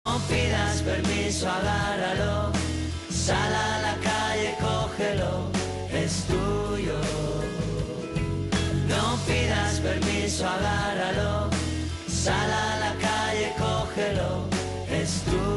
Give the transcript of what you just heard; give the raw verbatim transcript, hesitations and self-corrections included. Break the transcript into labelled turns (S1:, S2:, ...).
S1: No pidas permiso, agárralo, sal a la calle, cógelo, es tuyo. No pidas permiso, agárralo, sal a la calle, cógelo, es tuyo.